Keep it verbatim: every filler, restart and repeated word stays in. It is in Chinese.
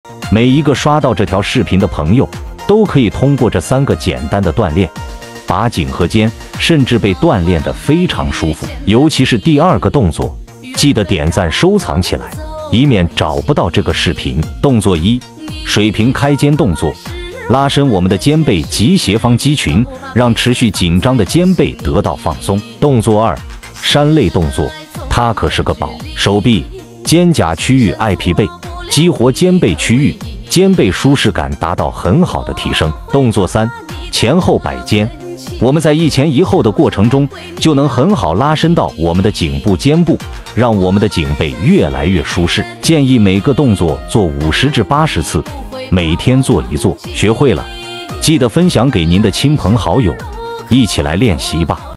每一个刷到这条视频的朋友，都可以通过这三个简单的锻炼，把颈和肩甚至被锻炼得非常舒服。尤其是第二个动作，记得点赞收藏起来，以免找不到这个视频。动作一，水平开肩动作，拉伸我们的肩背及斜方肌群，让持续紧张的肩背得到放松。动作二，山类动作，它可是个宝。手臂、肩胛区域爱疲惫，激活肩背区域，肩背舒适感达到很好的提升。动作三，前后摆肩，我们在一前一后的过程中，就能很好拉伸到我们的颈部、肩部，让我们的颈背越来越舒适。建议每个动作做五十至八十次，每天做一做。学会了，记得分享给您的亲朋好友，一起来练习吧。